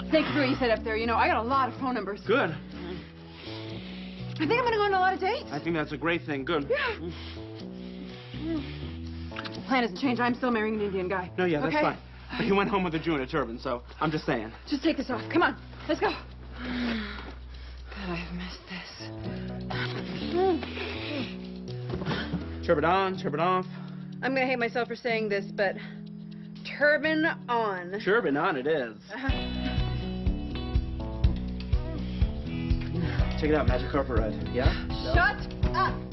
Thank you for what you said up there. You know, I got a lot of phone numbers. Good. I think I'm going to go on a lot of dates. I think that's a great thing. Good. Yeah. The plan hasn't changed. I'm still marrying an Indian guy. No, yeah, that's okay? fine. But he went home with a Jew in a turban, so I'm just saying. Just take this off. Come on. Let's go. God, I've missed this. Turban on, turban off. I'm going to hate myself for saying this, but turban on. Turban on it is. Check it out, Magic Carpet Ride. Yeah? Shut up.